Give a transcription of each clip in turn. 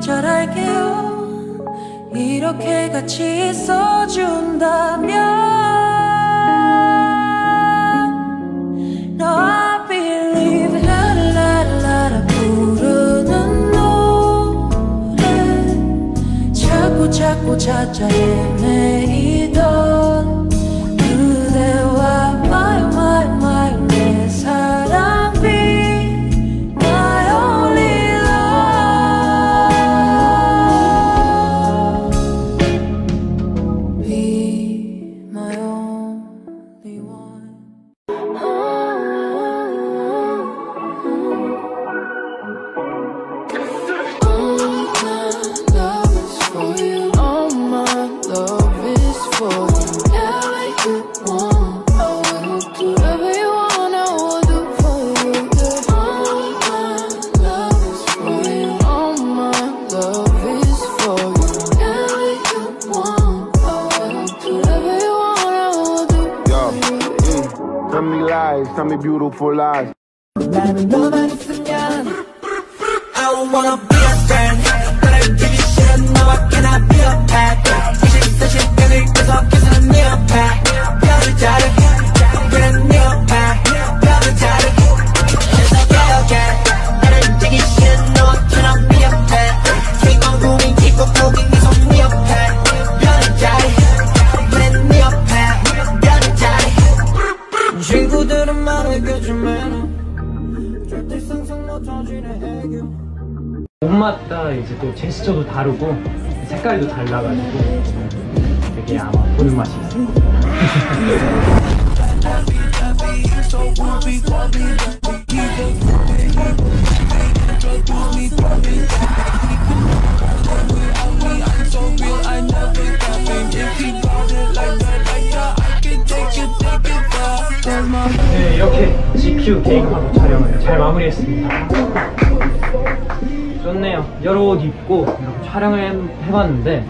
거절할게요. 이렇게 같이 있어준다면 No, I believe 라라라라 부르는 노래 자꾸 찾아 헤매이던 그대와 my 내 사랑 be my only love be my only one. Tell me lies, tell me beautiful lies. 나는 너만 있으면 I don't wanna be a friend. 나를 give you shit, 너와 cannot be a pet. 사실 끈을 껴서 계속 네 옆에 뼈를 자르 그런 네 옆에 뼈를 자르 그래서 깨어게 나를 give you shit, 너와 cannot be a pet. king 깊고 고긴 네손네 옆에 뼈를 자르 그런 네 옆에 뼈를 자르 친구들은 말해주면 절대 상상 못하지 내 애교. 옷마다 이제 또 제스처도 다르고 색깔도 달라가지고 되게 아마 보는 맛이 있을 것 같아요. 네, 이렇게 GQ 케이크하고 촬영을 잘 마무리했습니다. 좋네요. 여러 옷 입고 이렇게 촬영을 해봤는데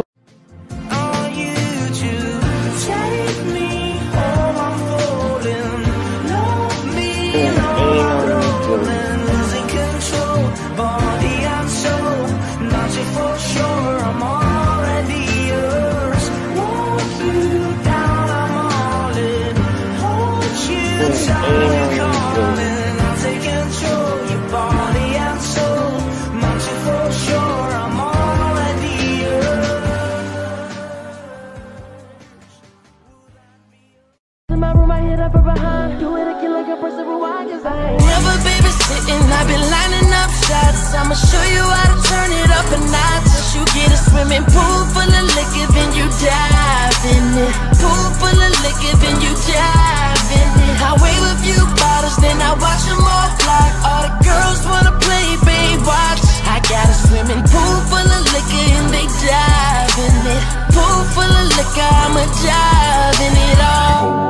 Never babysitting, I've been lining up shots. I'ma show you how to turn it up a notch. You get a swimming pool full of liquor, then you dive in it. Pool full of liquor, then you dive in it. I wave a few bottles, then I watch them all fly. All the girls wanna play, babe, watch. I got a swimming pool full of liquor, and they dive in it. Pool full of liquor, I'ma dive in it all.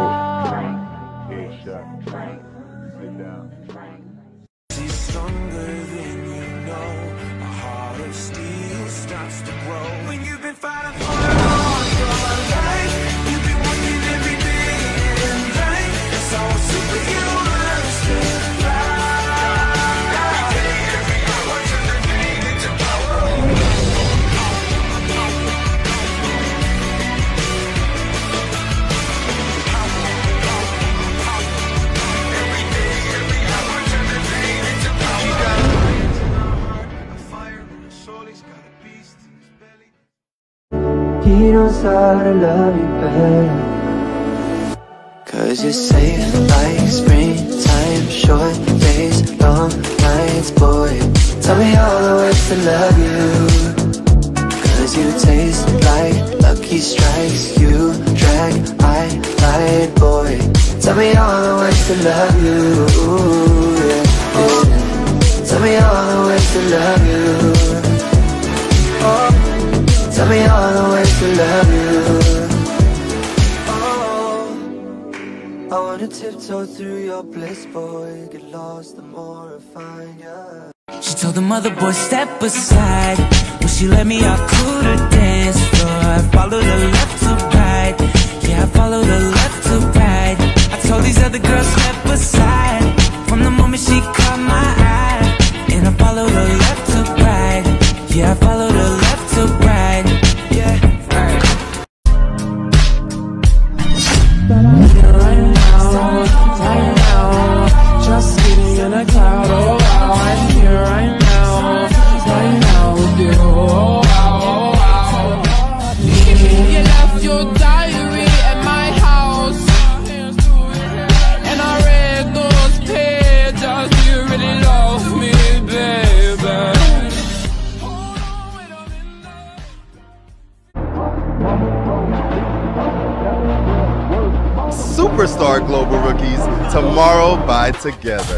He knows how to love you better. Cause you're safe like springtime. Short days, long nights, boy. Tell me all the ways to love you. Cause you taste like lucky strikes. You drag, I lied, boy. Tell me all the ways to love you. Yeah, yeah. Tell me all the ways to love you. Oh. Tell me all the ways to love you. Oh, I wanna tiptoe through your bliss, boy. Get lost the more I find ya. She told the mother boy step aside. When she let me out cool to dance floor. I followed her left to right. Yeah, I followed her left to right. I told these other girls step aside. From the moment she caught my eye. And I followed her left to right. Yeah, I Global Rookies. Tomorrow by Together.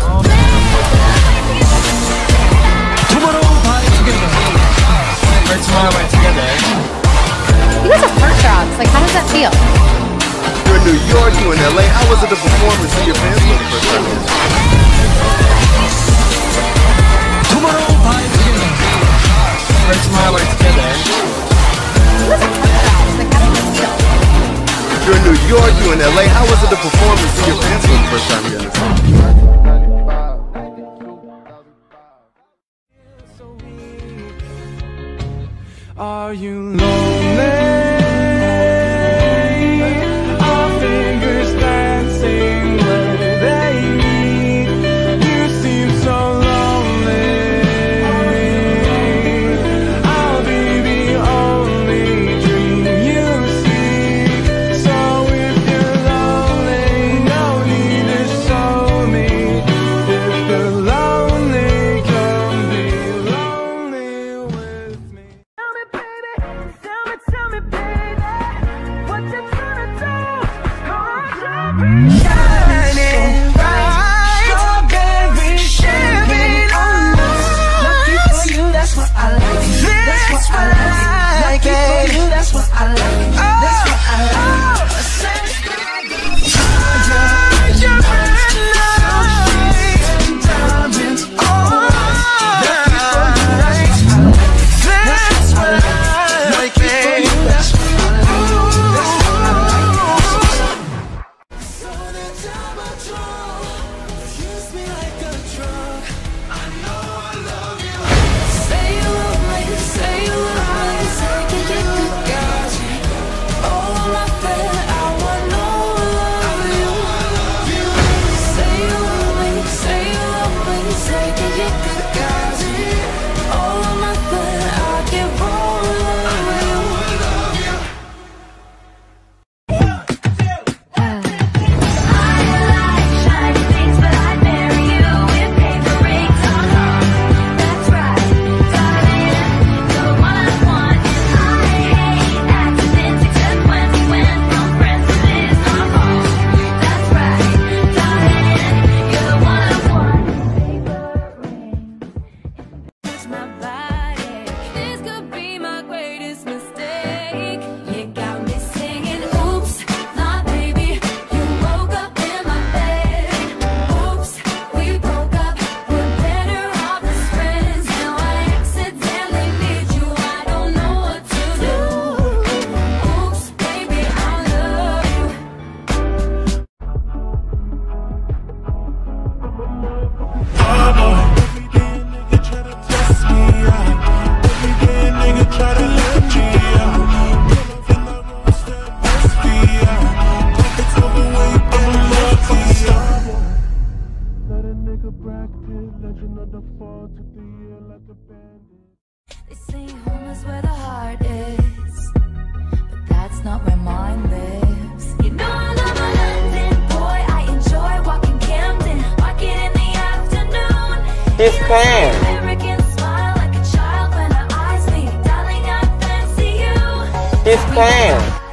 Tomorrow by Together. Or Tomorrow by Together. You guys are heartthrobs. Like, how does that feel? You're in New York, you in LA. How was it to perform and see your fans for the first time? Tomorrow by Together. Or Tomorrow by Together. You guys are heartthrobs. Like, how does that feel? You're in New York, you in LA. How was it to perform and see your fans for the first time again? Are you lonely? Our fingers dancing where they meet. You seem so lonely. I'll be the only dream you seek. So if you're lonely, no need to show me. If you're lonely, come be lonely with me. Tell me, baby, what you tryna do? Shining bright, strawberry champagne on us. Lucky for you, that's what I like. That's what I like. Lucky for you, that's what I like. That's what I like. They say home is where the heart is, but that's not where mine lives. You know I love a London boy. I enjoy walking Camden, walking in the afternoon. It's Pam. American smile like a child when our eyes meet. Darling, I fancy you. It's Pam.